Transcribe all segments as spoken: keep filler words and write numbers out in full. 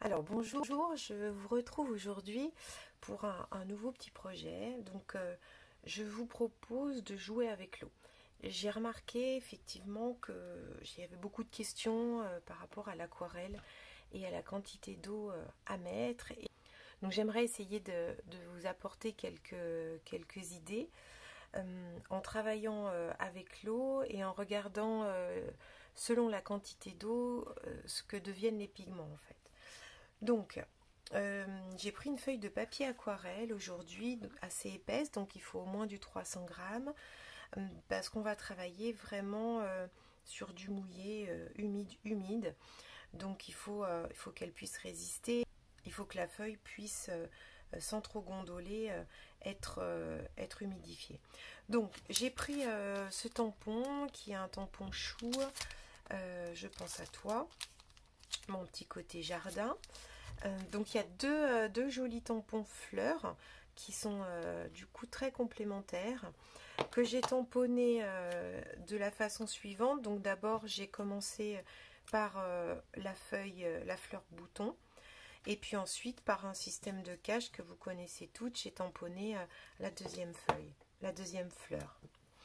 Alors bonjour, je vous retrouve aujourd'hui pour un, un nouveau petit projet. Donc euh, je vous propose de jouer avec l'eau. J'ai remarqué effectivement que j'y avait beaucoup de questions euh, par rapport à l'aquarelle et à la quantité d'eau euh, à mettre. Et donc j'aimerais essayer de, de vous apporter quelques, quelques idées euh, en travaillant euh, avec l'eau et en regardant euh, selon la quantité d'eau euh, ce que deviennent les pigments en fait. Donc, euh, j'ai pris une feuille de papier aquarelle aujourd'hui, assez épaisse, donc il faut au moins du trois cents grammes, euh, parce qu'on va travailler vraiment euh, sur du mouillé, euh, humide, humide. Donc il faut, euh, il faut qu'elle puisse résister, il faut que la feuille puisse, euh, sans trop gondoler, euh, être, euh, être humidifiée. Donc j'ai pris euh, ce tampon, qui est un tampon chou, euh, je pense à toi, mon petit côté jardin. Euh, donc il y a deux, euh, deux jolis tampons fleurs qui sont euh, du coup très complémentaires, que j'ai tamponné euh, de la façon suivante. Donc d'abord j'ai commencé par euh, la feuille, euh, la fleur bouton, et puis ensuite par un système de cache que vous connaissez toutes, j'ai tamponné euh, la deuxième feuille, la deuxième fleur.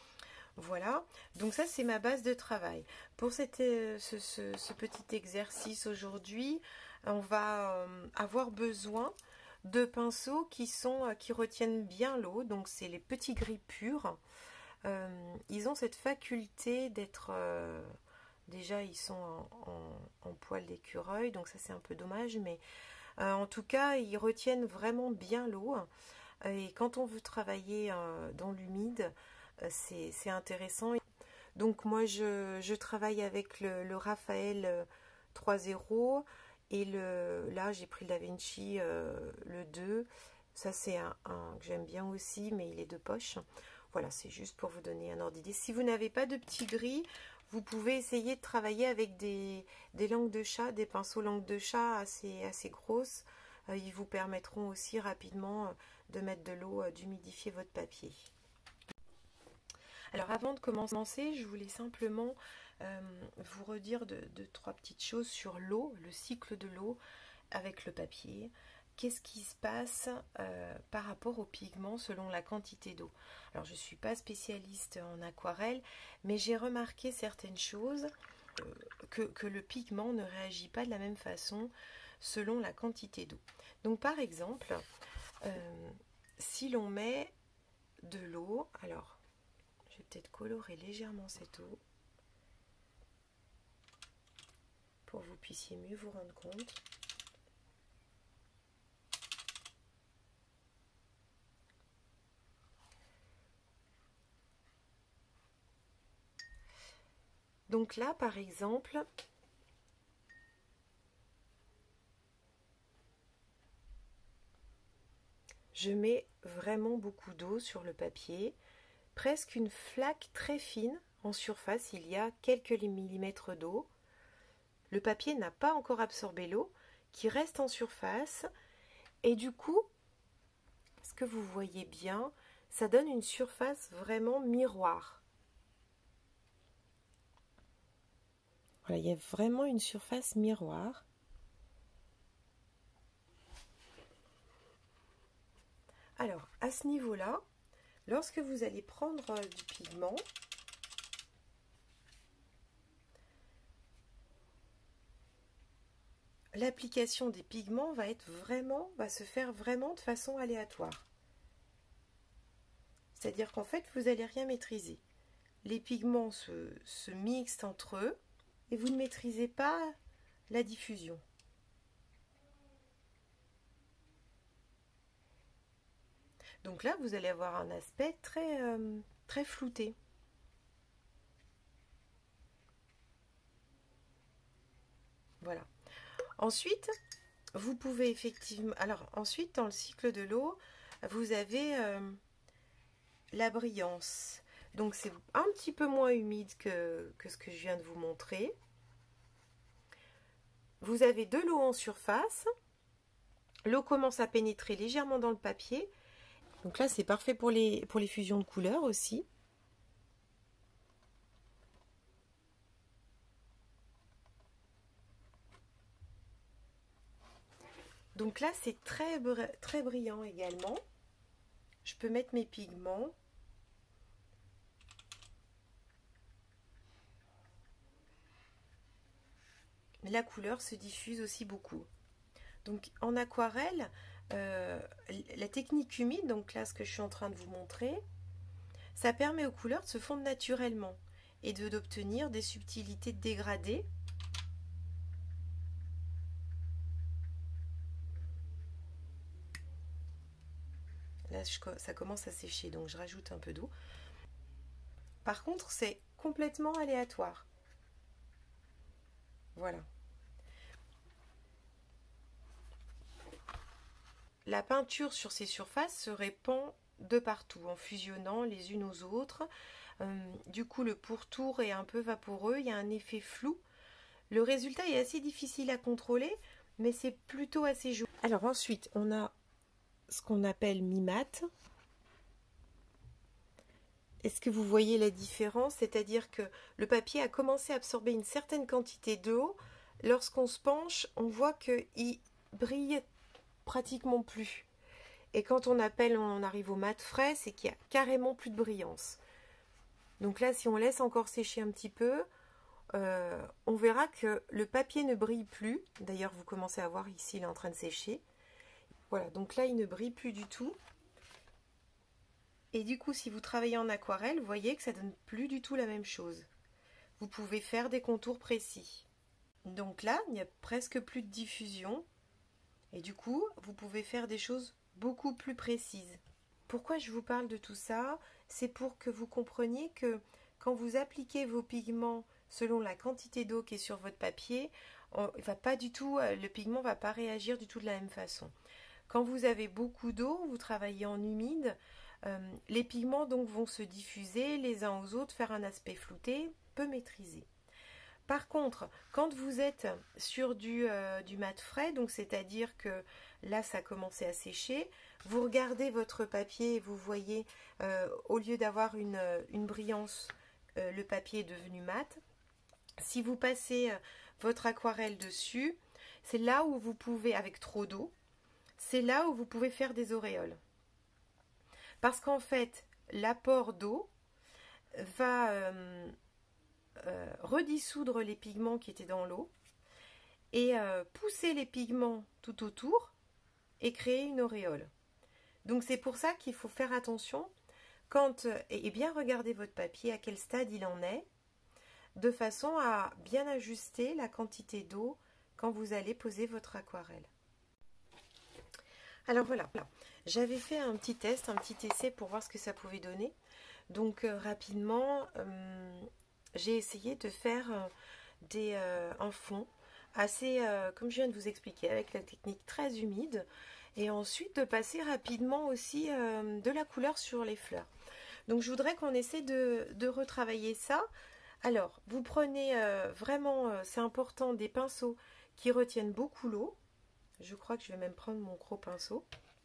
Voilà, donc ça c'est ma base de travail. Pour cette, euh, ce, ce, ce petit exercice aujourd'hui, on va euh, avoir besoin de pinceaux qui, sont, euh, qui retiennent bien l'eau. Donc c'est les petits gris purs. Euh, ils ont cette faculté d'être... Euh, déjà ils sont en, en, en poil d'écureuil, donc ça c'est un peu dommage. Mais euh, en tout cas, ils retiennent vraiment bien l'eau. Et quand on veut travailler euh, dans l'humide, c'est intéressant. Donc moi je, je travaille avec le, le Raphaël trois zéro et le, là j'ai pris le Da Vinci euh, le deux. Ça c'est un, un que j'aime bien aussi, mais il est de poche. Voilà, c'est juste pour vous donner un ordre d'idée. Si vous n'avez pas de petits gris, vous pouvez essayer de travailler avec des, des langues de chat, des pinceaux langues de chat assez, assez grosses. Euh, ils vous permettront aussi rapidement de mettre de l'eau, d'humidifier votre papier. Alors avant de commencer, je voulais simplement euh, vous redire de, de trois petites choses sur l'eau, le cycle de l'eau avec le papier. Qu'est-ce qui se passe euh, par rapport aux pigments selon la quantité d'eau? Alors je ne suis pas spécialiste en aquarelle, mais j'ai remarqué certaines choses, euh, que, que le pigment ne réagit pas de la même façon selon la quantité d'eau. Donc par exemple, euh, si l'on met de l'eau, alors je vais peut-être colorer légèrement cette eau pour que vous puissiez mieux vous rendre compte. Donc là, par exemple, je mets vraiment beaucoup d'eau sur le papier, presque une flaque très fine en surface, il y a quelques millimètres d'eau. Le papier n'a pas encore absorbé l'eau qui reste en surface et du coup, ce que vous voyez bien, ça donne une surface vraiment miroir. Voilà, il y a vraiment une surface miroir. Alors, à ce niveau-là, lorsque vous allez prendre du pigment, l'application des pigments va être vraiment, va se faire vraiment de façon aléatoire. C'est-à-dire qu'en fait, vous n'allez rien maîtriser. Les pigments se, se mixent entre eux et vous ne maîtrisez pas la diffusion. Donc là, vous allez avoir un aspect très, euh, très flouté. Voilà. Ensuite, vous pouvez effectivement... Alors, ensuite, dans le cycle de l'eau, vous avez euh, la brillance. Donc, c'est un petit peu moins humide que, que ce que je viens de vous montrer. Vous avez de l'eau en surface. L'eau commence à pénétrer légèrement dans le papier. Donc là, c'est parfait pour les, pour les fusions de couleurs aussi. Donc là, c'est très, très brillant également. Je peux mettre mes pigments. La couleur se diffuse aussi beaucoup. Donc en aquarelle, euh, la technique humide, donc là ce que je suis en train de vous montrer, ça permet aux couleurs de se fondre naturellement et de d'obtenir des subtilités de dégradé. Là je, ça commence à sécher, donc je rajoute un peu d'eau. Par contre, c'est complètement aléatoire. Voilà. La peinture sur ces surfaces se répand de partout en fusionnant les unes aux autres. Euh, du coup, le pourtour est un peu vaporeux, il y a un effet flou. Le résultat est assez difficile à contrôler, mais c'est plutôt assez joli. Alors ensuite, on a ce qu'on appelle mi-mat. Est-ce que vous voyez la différence? C'est-à-dire que le papier a commencé à absorber une certaine quantité d'eau. Lorsqu'on se penche, on voit qu'il brille pratiquement plus. Et quand on appelle, on arrive au mat frais, c'est qu'il y a carrément plus de brillance. Donc là, si on laisse encore sécher un petit peu, euh, on verra que le papier ne brille plus. D'ailleurs, vous commencez à voir ici, il est en train de sécher. Voilà, donc là, il ne brille plus du tout. Et du coup, si vous travaillez en aquarelle, vous voyez que ça donne plus du tout la même chose. Vous pouvez faire des contours précis. Donc là, il n'y a presque plus de diffusion. Et du coup, vous pouvez faire des choses beaucoup plus précises. Pourquoi je vous parle de tout ça? C'est pour que vous compreniez que quand vous appliquez vos pigments selon la quantité d'eau qui est sur votre papier, on, va pas du tout, le pigment ne va pas réagir du tout de la même façon. Quand vous avez beaucoup d'eau, vous travaillez en humide, euh, les pigments donc vont se diffuser les uns aux autres, faire un aspect flouté, peu maîtrisé. Par contre, quand vous êtes sur du, euh, du mat frais, donc c'est-à-dire que là ça a commencé à sécher, vous regardez votre papier et vous voyez, euh, au lieu d'avoir une, une brillance, euh, le papier est devenu mat. Si vous passez euh, votre aquarelle dessus, c'est là où vous pouvez, avec trop d'eau, c'est là où vous pouvez faire des auréoles. Parce qu'en fait, l'apport d'eau va... Euh, Euh, redissoudre les pigments qui étaient dans l'eau et euh, pousser les pigments tout autour et créer une auréole. Donc c'est pour ça qu'il faut faire attention quand, et bien regarder votre papier, à quel stade il en est, de façon à bien ajuster la quantité d'eau quand vous allez poser votre aquarelle. Alors voilà, j'avais fait un petit test, un petit essai pour voir ce que ça pouvait donner. Donc euh, rapidement, euh, j'ai essayé de faire euh, des, euh, un fond assez, euh, comme je viens de vous expliquer, avec la technique très humide, et ensuite de passer rapidement aussi euh, de la couleur sur les fleurs. Donc je voudrais qu'on essaie de, de retravailler ça. Alors, vous prenez euh, vraiment, euh, c'est important, des pinceaux qui retiennent beaucoup l'eau. Je crois que je vais même prendre mon gros pinceau.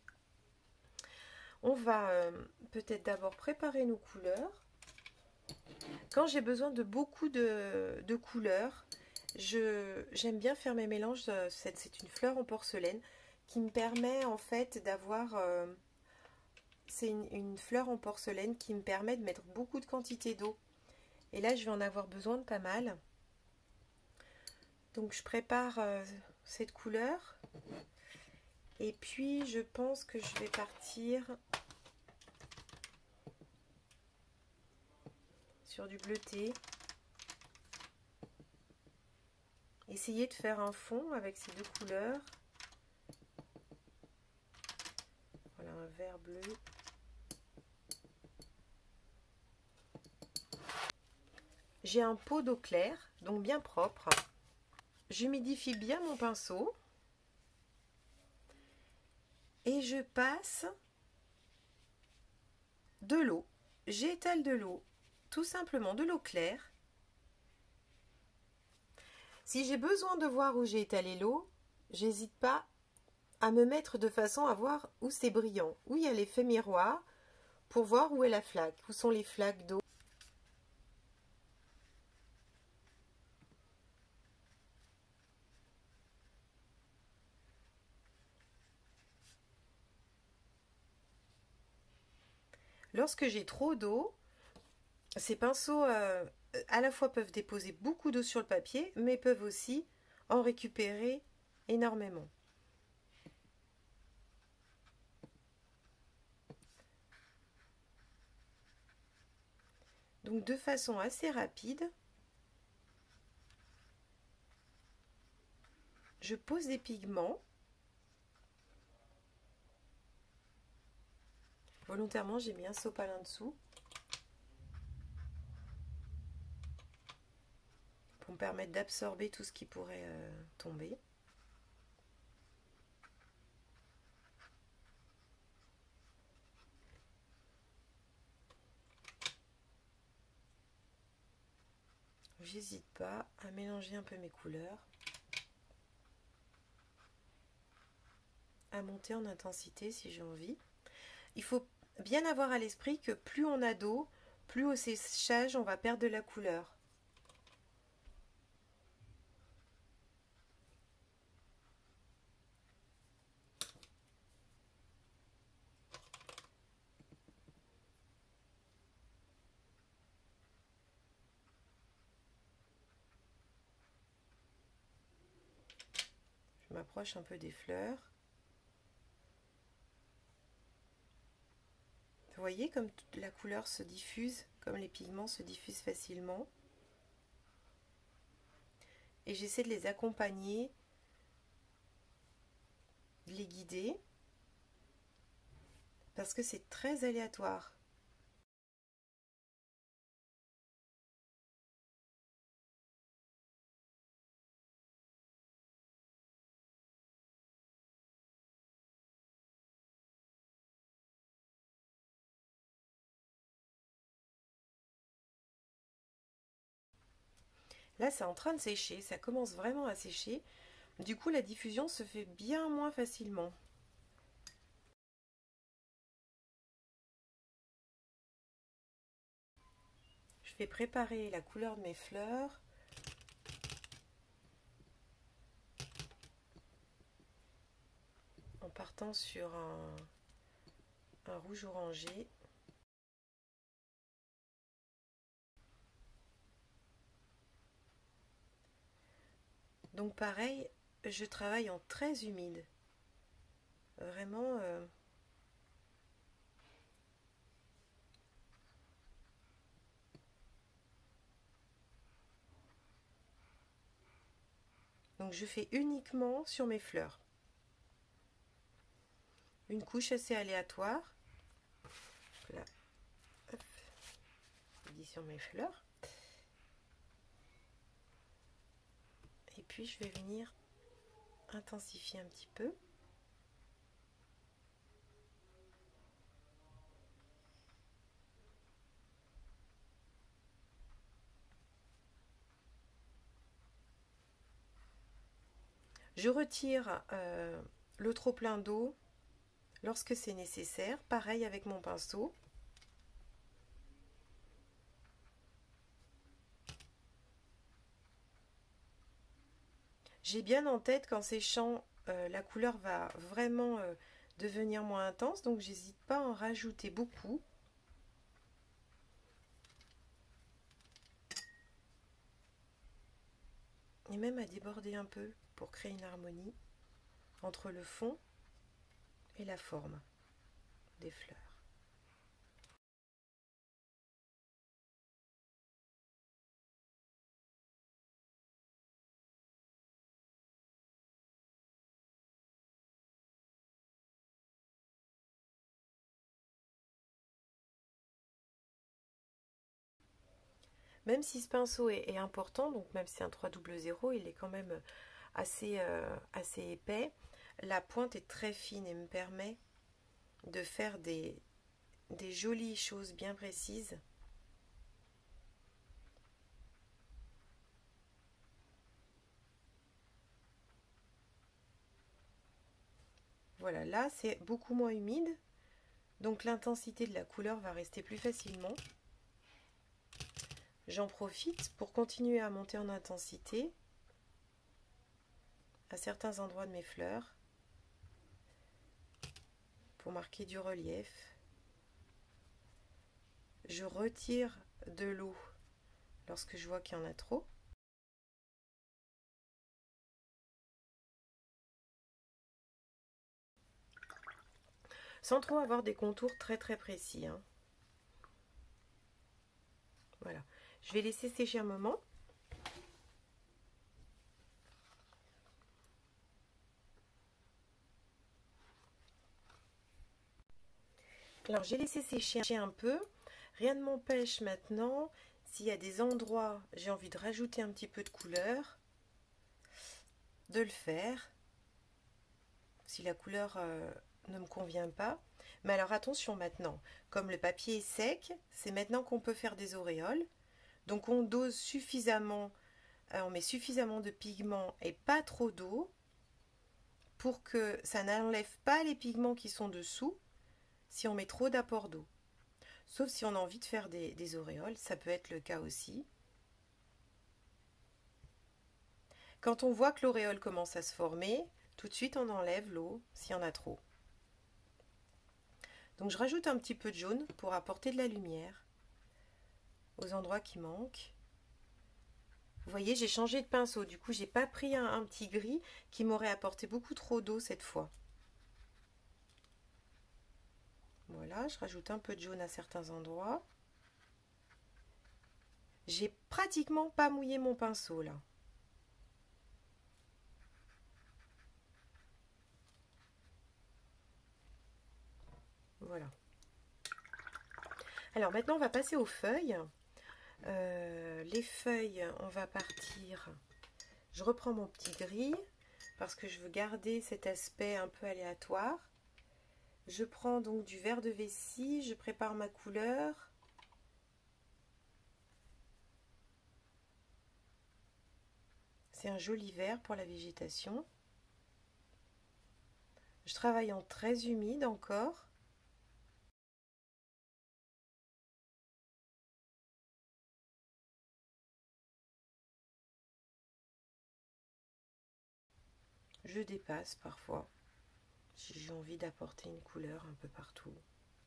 On va euh, peut-être d'abord préparer nos couleurs. Quand j'ai besoin de beaucoup de, de couleurs, j'aime bien faire mes mélanges. C'est une fleur en porcelaine qui me permet en fait d'avoir... Euh, c'est une, une fleur en porcelaine qui me permet de mettre beaucoup de quantité d'eau. Et là, je vais en avoir besoin de pas mal. Donc, je prépare euh, cette couleur. Et puis, je pense que je vais partir... sur du bleuté. Essayez de faire un fond avec ces deux couleurs. Voilà, un vert bleu. J'ai un pot d'eau claire, donc bien propre. J'humidifie bien mon pinceau. Et je passe de l'eau. J'étale de l'eau. Tout simplement de l'eau claire. Si j'ai besoin de voir où j'ai étalé l'eau, j'hésite pas à me mettre de façon à voir où c'est brillant, où il y a l'effet miroir, pour voir où est la flaque, où sont les flaques d'eau. Lorsque j'ai trop d'eau, ces pinceaux euh, à la fois peuvent déposer beaucoup d'eau sur le papier, mais peuvent aussi en récupérer énormément. Donc de façon assez rapide, je pose des pigments. Volontairement, j'ai mis un sopalin dessous pour me permettre d'absorber tout ce qui pourrait euh, tomber. J'hésite pas à mélanger un peu mes couleurs, à monter en intensité si j'ai envie. Il faut bien avoir à l'esprit que plus on a d'eau, plus au séchage on va perdre de la couleur. Je m'approche un peu des fleurs. Vous voyez comme la couleur se diffuse, comme les pigments se diffusent facilement. Et j'essaie de les accompagner, de les guider, parce que c'est très aléatoire. Là, c'est en train de sécher, ça commence vraiment à sécher. Du coup, la diffusion se fait bien moins facilement. Je vais préparer la couleur de mes fleurs. En partant sur un, un rouge orangé. Donc pareil, je travaille en très humide. Vraiment... Euh, Donc je fais uniquement sur mes fleurs. Une couche assez aléatoire. Là, hop, je dis sur mes fleurs. Et puis je vais venir intensifier un petit peu. Je retire euh, le trop plein d'eau lorsque c'est nécessaire. Pareil avec mon pinceau. J'ai bien en tête qu'en séchant, euh, la couleur va vraiment euh, devenir moins intense. Donc j'hésite pas à en rajouter beaucoup. Et même à déborder un peu pour créer une harmonie entre le fond et la forme des fleurs. Même si ce pinceau est, est important, donc même si c'est un trois double zéro, il est quand même assez, euh, assez épais. La pointe est très fine et me permet de faire des, des jolies choses bien précises. Voilà, là c'est beaucoup moins humide, donc l'intensité de la couleur va rester plus facilement. J'en profite pour continuer à monter en intensité à certains endroits de mes fleurs pour marquer du relief. je retire de l'eau lorsque je vois qu'il y en a trop. Sans trop avoir des contours très très précis, hein. Voilà, je vais laisser sécher un moment. Alors j'ai laissé sécher un peu, rien ne m'empêche maintenant, s'il y a des endroits j'ai envie de rajouter un petit peu de couleur, de le faire, si la couleur euh, ne me convient pas. Mais alors attention maintenant, comme le papier est sec, c'est maintenant qu'on peut faire des auréoles. Donc on dose suffisamment, euh, on met suffisamment de pigments et pas trop d'eau pour que ça n'enlève pas les pigments qui sont dessous si on met trop d'apport d'eau. Sauf si on a envie de faire des, des auréoles, ça peut être le cas aussi. Quand on voit que l'auréole commence à se former, tout de suite on enlève l'eau s'il y en a trop. Donc je rajoute un petit peu de jaune pour apporter de la lumière aux endroits qui manquent. Vous voyez, j'ai changé de pinceau, du coup j'ai pas pris un, un petit gris qui m'aurait apporté beaucoup trop d'eau cette fois. Voilà, je rajoute un peu de jaune à certains endroits. J'ai pratiquement pas mouillé mon pinceau là. Voilà. Alors maintenant on va passer aux feuilles. Euh, les feuilles, on va partir. Je reprends mon petit gris parce que je veux garder cet aspect un peu aléatoire. Je prends donc du vert de vessie, je prépare ma couleur. C'est un joli vert pour la végétation. Je travaille en très humide encore. Je dépasse parfois si j'ai envie d'apporter une couleur un peu partout.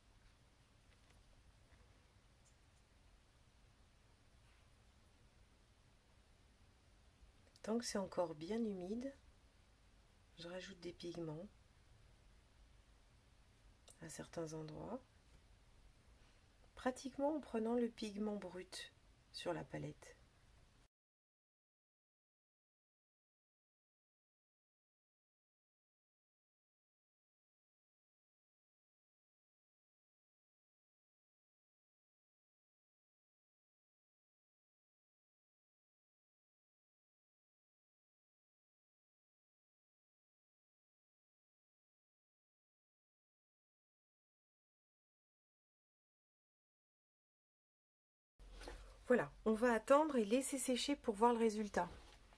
Tant que c'est encore bien humide, je rajoute des pigments à certains endroits, pratiquement en prenant le pigment brut sur la palette. Voilà, on va attendre et laisser sécher pour voir le résultat.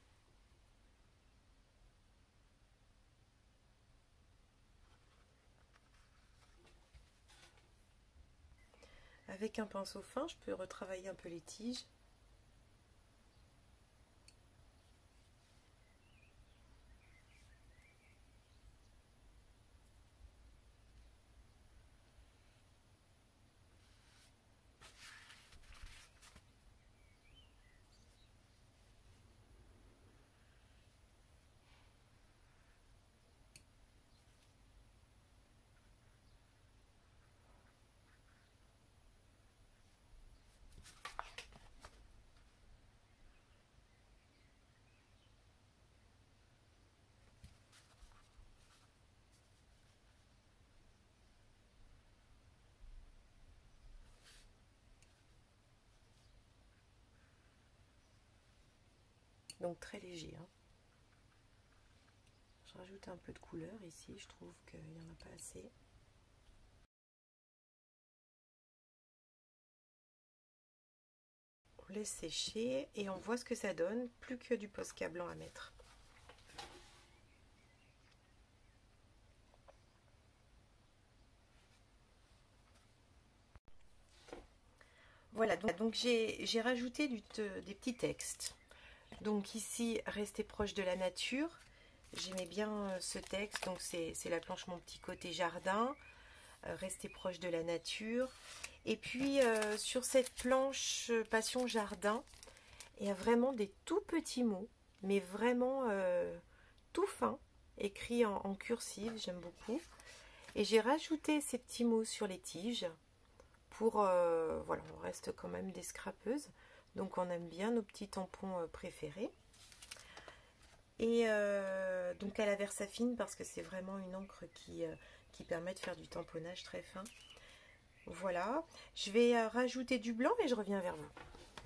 Avec un pinceau fin, je peux retravailler un peu les tiges. Donc très léger, hein. Je rajoute un peu de couleur ici, je trouve qu'il n'y en a pas assez. On laisse sécher et on voit ce que ça donne, plus que du Posca blanc à mettre. Voilà, donc, donc j'ai rajouté du, des petits textes. Donc ici, rester proche de la nature. J'aimais bien ce texte, donc c'est la planche Mon Petit Côté Jardin. Euh, rester proche de la nature. Et puis euh, sur cette planche Passion Jardin, il y a vraiment des tout petits mots, mais vraiment euh, tout fins, écrits en, en cursive, j'aime beaucoup. Et j'ai rajouté ces petits mots sur les tiges pour, euh, voilà, on reste quand même des scrapeuses, donc on aime bien nos petits tampons euh, préférés. Et euh, donc à la Versafine, parce que c'est vraiment une encre qui, euh, qui permet de faire du tamponnage très fin. Voilà, je vais euh, rajouter du blanc et je reviens vers vous.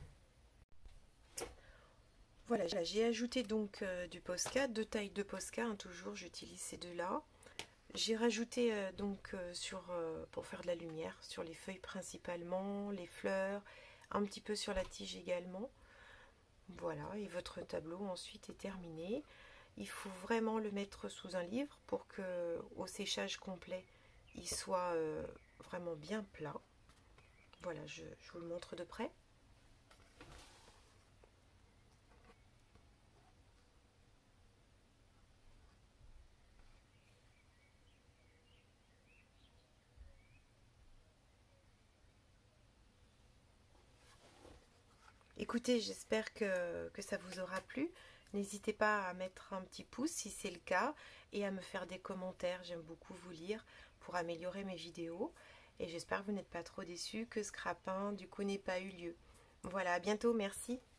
Voilà, j'ai ajouté donc euh, du Posca, deux tailles de Posca, hein, toujours j'utilise ces deux-là. J'ai rajouté euh, donc euh, sur euh, pour faire de la lumière sur les feuilles principalement, les fleurs, un petit peu sur la tige également. Voilà, et votre tableau ensuite est terminé. Il faut vraiment le mettre sous un livre pour que au séchage complet, il soit euh, vraiment bien plat. Voilà, je, je vous le montre de près. Écoutez, j'espère que, que ça vous aura plu. N'hésitez pas à mettre un petit pouce si c'est le cas et à me faire des commentaires. J'aime beaucoup vous lire pour améliorer mes vidéos. Et j'espère que vous n'êtes pas trop déçus, que ce scrapin du coup n'ait pas eu lieu. Voilà, à bientôt, merci.